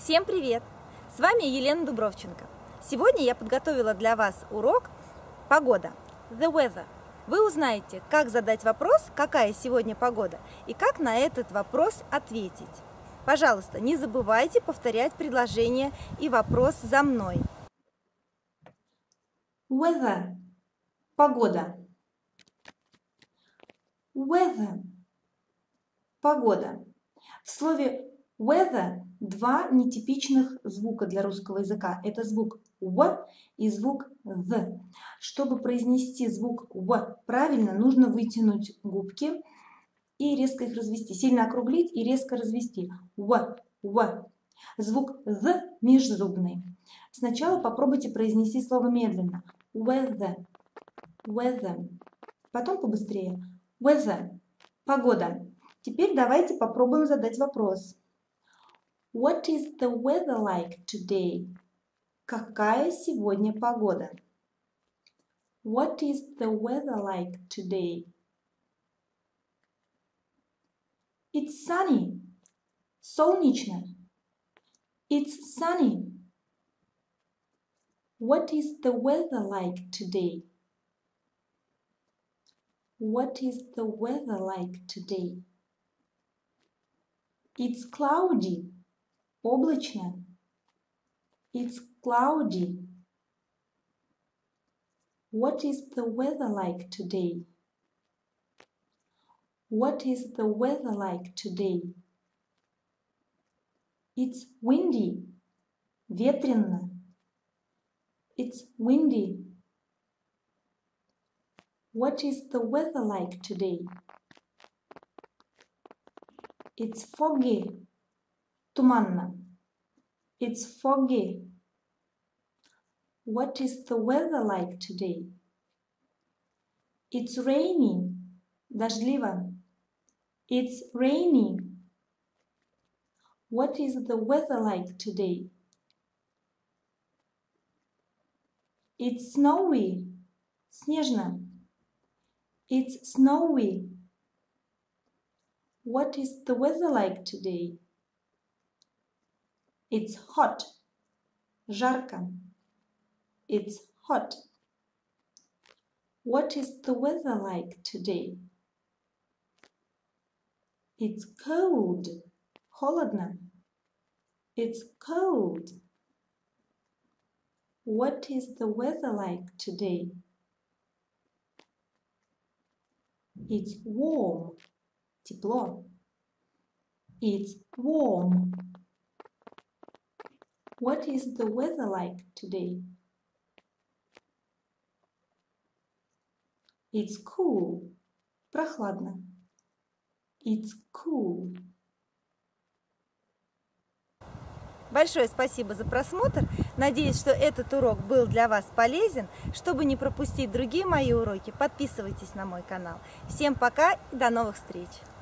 Всем привет! С вами Елена Дубровченко. Сегодня я подготовила для вас урок «Погода» The Weather. Вы узнаете, как задать вопрос, какая сегодня погода, и как на этот вопрос ответить. Пожалуйста, не забывайте повторять предложение и вопрос за мной. Weather – погода. Weather – погода. В слове weather два нетипичных звука для русского языка. Это звук «в» и звук «th». Чтобы произнести звук «в» правильно, нужно вытянуть губки и резко их развести. Сильно округлить и резко развести. «В», «в». Звук «th» межзубный. Сначала попробуйте произнести слово медленно. Weather, weather. Потом побыстрее. Weather, погода. Теперь давайте попробуем задать вопрос. What is the weather like today? Какая сегодня погода? What is the weather like today? It's sunny. Солнечно. It's sunny. What is the weather like today? What is the weather like today? It's cloudy. Облачно. It's cloudy. What is the weather like today? What is the weather like today? It's windy. Ветрено. It's windy. What is the weather like today? It's foggy. Туманно. It's foggy. What is the weather like today? It's rainy. Дождливо. It's rainy. What is the weather like today? It's snowy. Снежно. It's snowy. What is the weather like today? It's hot. Жарко. It's hot. What is the weather like today? It's cold. Холодно. It's cold. What is the weather like today? It's warm. Тепло. It's warm. What is the weather like today? It's cool. Прохладно. It's cool. Большое спасибо за просмотр. Надеюсь, что этот урок был для вас полезен. Чтобы не пропустить другие мои уроки, подписывайтесь на мой канал. Всем пока и до новых встреч!